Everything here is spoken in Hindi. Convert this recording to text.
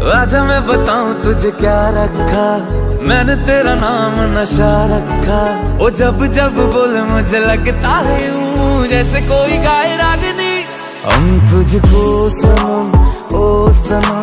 आजा मैं बताऊं तुझे क्या रखा, मैंने तेरा नाम नशा रखा। ओ जब जब बोले मुझे लगता है यूं जैसे कोई गाए रागनी। हम तुझको सनम ओ सनम